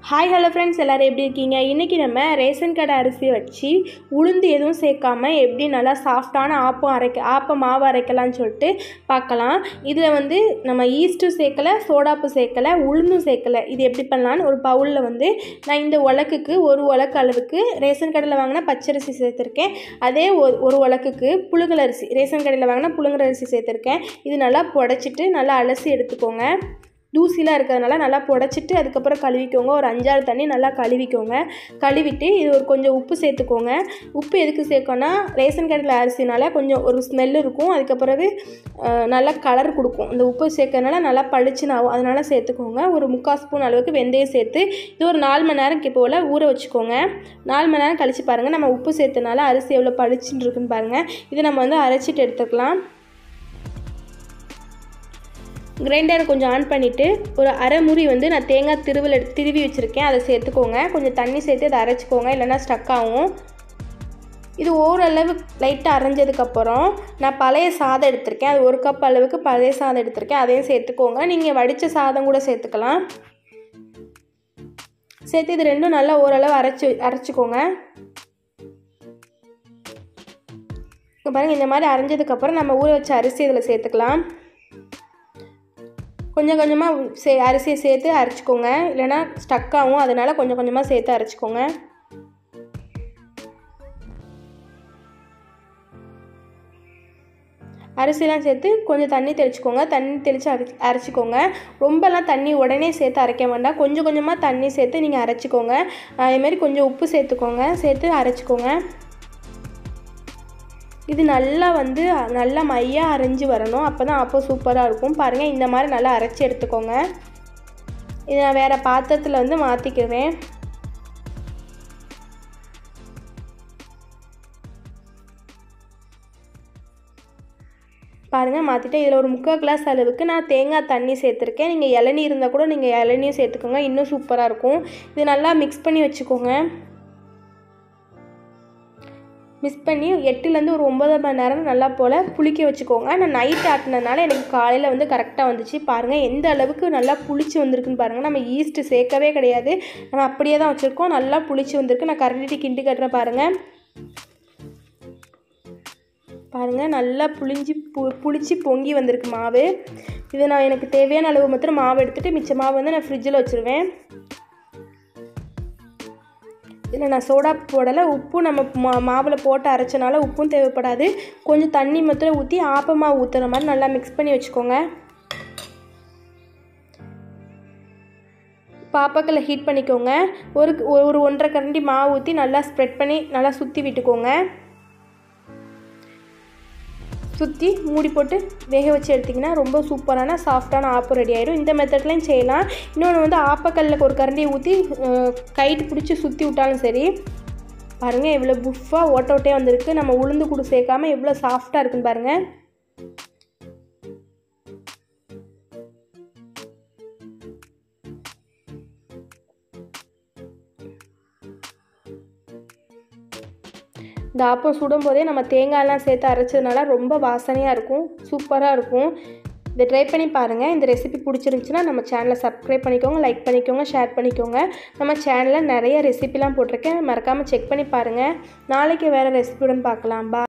Hi hello friends, எல்லோரும் எப்படி இருக்கீங்க? இன்றைக்கி நம்ம ரேஷன் கடை அரிசி வச்சு உளுந்து எதுவும் சேர்க்காம எப்படி நல்லா சாஃப்டான ஆப்பம் மாவு அரைக்கலாம்னு சொல்லிட்டு பார்க்கலாம். இதில் வந்து நம்ம ஈஸ்ட்டும் சேர்க்கலை, சோடாப்பு சேர்க்கலை, உளுந்தும் சேர்க்கலை. இது எப்படி பண்ணலான்னு ஒரு பவுலில் வந்து நான் இந்த உலக்குக்கு ஒரு உலக்கு அளவுக்கு ரேஷன் கடையில் வாங்கினா பச்சரிசி சேர்த்துருக்கேன். அதே ஒரு உலக்குக்கு புழுங்கல் அரிசி, ரேஷன் கடையில் வாங்கினா புழுங்கல் அரிசி சேர்த்துருக்கேன். இது நல்லா புடைச்சிட்டு நல்லா அலசி எடுத்துக்கோங்க. தூசிலாம் இருக்கிறதுனால நல்லா புடைச்சிட்டு அதுக்கப்புறம் கழுவிக்கோங்க. ஒரு 5-6 தண்ணி நல்லா கழுவிக்கோங்க. கழுவிட்டு இது ஒரு கொஞ்சம் உப்பு சேர்த்துக்கோங்க. உப்பு எதுக்கு சேர்க்கோன்னா, ரேஷன் கடையில் அரிசினால கொஞ்சம் ஒரு ஸ்மெல் இருக்கும், அதுக்கப்புறம் நல்லா கலர் கொடுக்கும். இந்த உப்பு சேர்க்கறதுனால நல்லா பளிச்சுன்னு ஆகும், அதனால் சேர்த்துக்கோங்க. ஒரு 3/4 ஸ்பூன் அளவுக்கு வெந்தயம் சேர்த்து இது ஒரு 4 மணி நேரம் போல் ஊற வச்சுக்கோங்க. 4 மணி நேரம் கழித்து பாருங்கள், நம்ம உப்பு சேர்த்தனால அரிசி எவ்வளோ பளிச்சுன்னு இருக்குன்னு பாருங்கள். இதை நம்ம வந்து அரைச்சிட்டு எடுத்துக்கலாம். கிரைண்டரை கொஞ்சம் ஆன் பண்ணிவிட்டு ஒரு அரை மூடி வந்து நான் தேங்காய் திருவி வச்சுருக்கேன், அதை சேர்த்துக்கோங்க. கொஞ்சம் தண்ணி சேர்த்து அதை அரைச்சிக்கோங்க, இல்லைன்னா ஸ்டக் ஆகும். இது ஓரளவு லைட்டாக அரைஞ்சதுக்கப்புறம் நான் பழைய சாதம் எடுத்திருக்கேன். அது 1 கப் அளவுக்கு பழைய சாதம் எடுத்திருக்கேன், அதையும் சேர்த்துக்கோங்க. நீங்கள் வடித்த சாதம் கூட சேர்த்துக்கலாம். சேர்த்து இது ரெண்டும் நல்லா ஓரளவு அரைச்சிக்கோங்க. பாருங்கள், இந்த மாதிரி அரைஞ்சதுக்கப்புறம் நம்ம ஊற வச்ச அரிசி இதில் சேர்த்துக்கலாம். கொஞ்சம் கொஞ்சமாக அரிசியை சேர்த்து அரைச்சிக்கோங்க, இல்லைனா ஸ்டக் ஆகும், அதனால் கொஞ்சம் கொஞ்சமாக சேர்த்து அரைச்சிக்கோங்க. அரிசிலாம் சேர்த்து கொஞ்சம் தண்ணி தெளிச்சிக்கோங்க. தண்ணி தெளித்து அரைச்சிக்கோங்க. ரொம்பலாம் தண்ணி உடனே சேர்த்து அரைக்க வேண்டாம், கொஞ்சம் கொஞ்சமாக தண்ணி சேர்த்து நீங்கள் அரைச்சிக்கோங்க. அதேமாரி கொஞ்சம் உப்பு சேர்த்துக்கோங்க, சேர்த்து அரைச்சிக்கோங்க. இது நல்லா மையாக அரைஞ்சி வரணும், அப்போ தான் அப்போ சூப்பராக இருக்கும். பாருங்கள், இந்த மாதிரி நல்லா அரைச்சி எடுத்துக்கோங்க. இதை நான் வேறு பாத்திரத்தில் வந்து மாற்றிக்குவேன். பாருங்கள், மாற்றிட்டு இதில் ஒரு 3/4 கிளாஸ் அளவுக்கு நான் தேங்காய் தண்ணி சேர்த்துருக்கேன். நீங்கள் இளநீ இருந்தால் கூட நீங்கள் இளநியும் சேர்த்துக்கோங்க, இன்னும் சூப்பராக இருக்கும். இது நல்லா மிக்ஸ் பண்ணி வச்சுக்கோங்க. மிக்ஸ் பண்ணி 8லேருந்து ஒரு 9 மணி நேரம் நல்லா போல் புளிக்க வச்சுக்கோங்க. நான் நைட் ஆட்டினதுனால எனக்கு காலையில் வந்து கரெக்டாக வந்துச்சு. பாருங்கள், எந்த அளவுக்கு நல்லா புளிச்சு வந்திருக்குன்னு பாருங்கள். நம்ம ஈஸ்ட்டு சேர்க்கவே கிடையாது, நம்ம அப்படியே தான் வச்சுருக்கோம். நல்லா புளிச்சு வந்திருக்கு. நான் கரண்டிட்டு கிண்டி கட்டுறேன் பாருங்கள். பாருங்கள், நல்லா புளிச்சு பொங்கி வந்திருக்கு மாவு. இதை நான் எனக்கு தேவையான அளவு மாத்திரம் மாவு எடுத்துகிட்டு மிச்ச மாவு வந்து நான் ஃப்ரிட்ஜில் வச்சுருவேன். இதில் நான் சோடா போடலை, உப்பு நம்ம மாவில் போட்டு அரைச்சனால உப்பும் தேவைப்படாது. கொஞ்சம் தண்ணி மாத்திரம் ஊற்றி ஆப்பமாக ஊற்றுற மாதிரி நல்லா மிக்ஸ் பண்ணி வச்சுக்கோங்க. பாப்பாக்கில் ஹீட் பண்ணிக்கோங்க. ஒரு 1.5 கரண்டி மாவு ஊற்றி நல்லா ஸ்ப்ரெட் பண்ணி நல்லா சுற்றி விட்டுக்கோங்க. சுற்றி மூடி போட்டு வேக வச்சு எடுத்திங்கன்னா ரொம்ப சூப்பரான சாஃப்டான ஆப்பம் ரெடி ஆகிடும். இந்த மெத்தட்லையும் செய்யலாம். இன்னொன்று வந்து ஆப்பக்கல்லில் ஒரு கரண்டியை ஊற்றி கைட்டு பிடிச்சி சுற்றி விட்டாலும் சரி. பாருங்கள், எவ்வளோ புஃபாக ஓட்டே வந்திருக்கு. நம்ம உளுந்து கூட சேர்க்காமல் எவ்வளோ சாஃப்டாக இருக்குன்னு பாருங்கள். இந்த ஆப்பம் சுடும் போதே நம்ம தேங்காயெல்லாம் சேர்த்து அரைச்சதுனால ரொம்ப வாசனையாக இருக்கும், சூப்பராக இருக்கும். இதை ட்ரை பண்ணி பாருங்கள். இந்த ரெசிபி பிடிச்சிருந்துச்சுன்னா நம்ம சேனலை சப்ஸ்கிரைப் பண்ணிக்கோங்க, லைக் பண்ணிக்கோங்க, ஷேர் பண்ணிக்கோங்க. நம்ம சேனலில் நிறைய ரெசிபிலாம் போட்டிருக்கேன், மறக்காமல் செக் பண்ணி பாருங்கள். நாளைக்கு வேறு ரெசிபியுடன் பார்க்கலாம்.